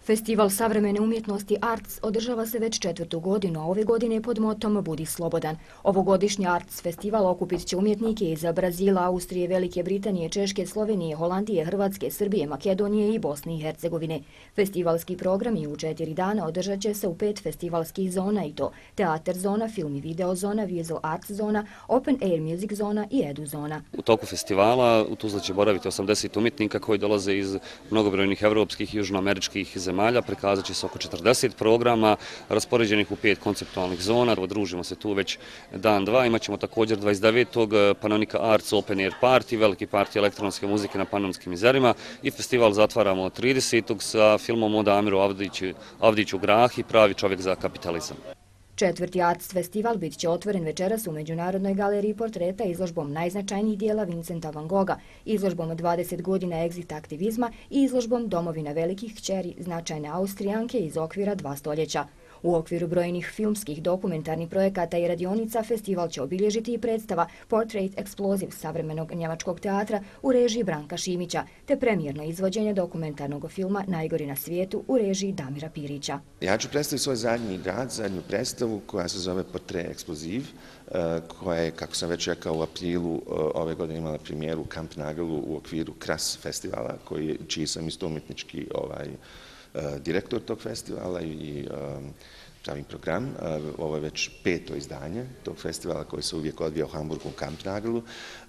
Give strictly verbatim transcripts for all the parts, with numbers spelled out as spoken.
Festival savremene umjetnosti Arts održava se već četvrtu godinu, a ove godine pod motom Budi slobodan. Ovogodišnji Arts festival okupit će umjetnike iz Brazila, Austrije, Velike Britanije, Češke, Slovenije, Holandije, Hrvatske, Srbije, Makedonije i Bosne i Hercegovine. Festivalski programi u četiri dana održat će se u pet festivalskih zona i to teatar zona, film i video zona, visual arts zona, open air music zona i edu zona. U toku festivala u Tuzli će boraviti osamdeset umjetnika koji dolaze iz mnogobrojnih evropskih i južnoameričkih zemalja. Prikazat će se oko četrdeset programa raspoređenih u pet konceptualnih zona. Družimo se tu već dan dva. Imaćemo također dvadeset devetog Panonika Arts Open Air Party, veliki parti elektronske muzike na Panonskim jezerima i festival zatvaramo tridesetog sa filmom o Damiru Avdiću, Avdiću Grahi, pravi čovjek za kapitalizam. Četvrti Arts festival bit će otvoren večeras u Međunarodnoj galeriji portreta izložbom najznačajnijih dijela Vincenta van Gogha, izložbom dvadeset godina egzit aktivizma i izložbom Domovina velikih kćeri značajne Austrijanke iz okvira dva stoljeća. U okviru brojnih filmskih dokumentarnih projekata i radionica festival će obilježiti i predstava Portrait Explosive savremenog njemačkog teatra u režiji Branka Šimića, te premijerno izvođenje dokumentarnog filma Najgori na svijetu u režiji Damira Pirića. Ja ću predstaviti svoj zadnji rad, zadnju predstavu koja se zove Portrait Explosive, koja je, kako sam već rekao, u aprilu ove godine imala premijeru u Kampnagelu u okviru Kras festivala, koji, čiji sam isto umjetnički ovaj, direktor tog festivala i pravim program. Ovo je već peto izdanje tog festivala koji se uvijek odvija u Hamburgu u Kampnagelu.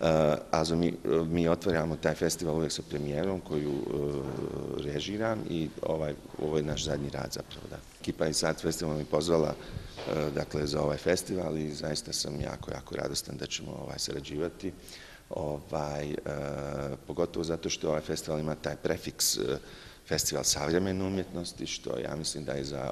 A mi, mi otvaramo taj festival uvijek sa premijerom koju režiram i ovaj, ovo je naš zadnji rad zapravo. Da. Ekipa iz Art Festivala mi pozvala dakle, za ovaj festival i zaista sam jako, jako radostan da ćemo ovaj, sarađivati. Ovaj, pogotovo zato što ovaj festival ima taj prefiks Festival savremene umjetnosti, što ja mislim da je za,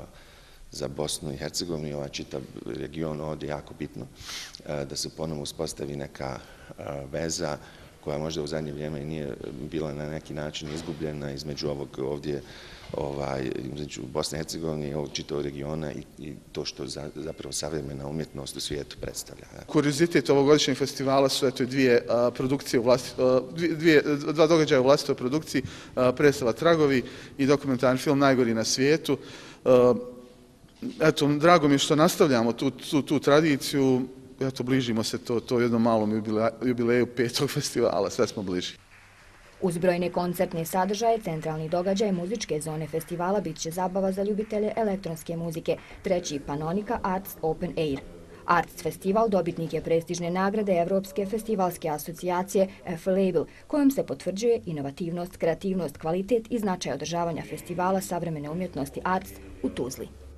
za Bosnu i Hercegovinu i ovaj čitav region ovdje jako bitno da se ponovno uspostavi neka veza koja možda u zadnje vrijeme nije bila na neki način izgubljena između ovog ovdje ovaj, između Bosne i Hercegovine i ovog čitavog regiona i, i to što za, zapravo savremena umjetnost u svijetu predstavlja. Kuriozitet ovogodišnjeg festivala su eto dvije a, produkcije u vlasti, a, dvije, dva događaja u vlastitoj produkciji, a, predstava Tragovi i dokumentarni film Najgori na svijetu. A, eto, drago mi je što nastavljamo tu, tu, tu tradiciju. Eto, bližimo se to, to jednom malom jubileju petog festivala, sve smo bliži. Uz brojne koncertne sadržaje, centralni događaj muzičke zone festivala bit će zabava za ljubitelje elektronske muzike, treći Panonika Arts Open Air. Arts festival dobitnik je prestižne nagrade Evropske festivalske asocijacije F-Label, kojom se potvrđuje inovativnost, kreativnost, kvalitet i značaj održavanja festivala savremene umjetnosti Arts u Tuzli.